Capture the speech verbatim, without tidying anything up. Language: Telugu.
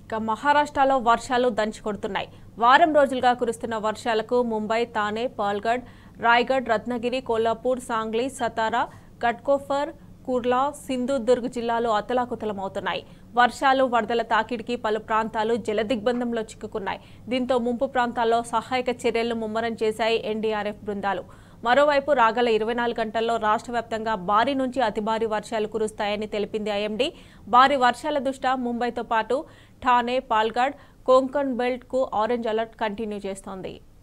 ఇక మహారాష్ట్రలో వర్షాలు దంచుకొడుతున్నాయి. వారం రోజులుగా కురుస్తున్న వర్షాలకు ముంబై, థానే, పాల్గఢ్, రాయ్గఢ్, రత్నగిరి, కోల్హాపూర్, సాంగ్లీ, సతారా, ఘట్కోపర్, కుర్లా, సింధుదుర్గ్ జిల్లాలు అతలాకుతలమవుతున్నాయి. వర్షాలు, వరదల తాకిడికి పలు ప్రాంతాలు జలదిగ్బంధంలో చిక్కుకున్నాయి. దీంతో ముంపు ప్రాంతాల్లో సహాయక చర్యలను ముమ్మరం చేశాయి ఎన్డీఆర్ఎఫ్ బృందాలు. మరోవైపు రాగల ఇరవై నాలుగు గంటల్లో రాష్ట్ర వ్యాప్తంగా భారీ నుంచి అతి భారీ వర్షాలు కురుస్తాయని తెలిపింది ఐఎండీ. భారీ వర్షాల దృష్ట్యా ముంబైతో పాటు ఠానే, పాల్గఢ్, కొంకణ్ బెల్ట్ కు ఆరెంజ్ అలర్ట్ కంటిన్యూ చేస్తోంది.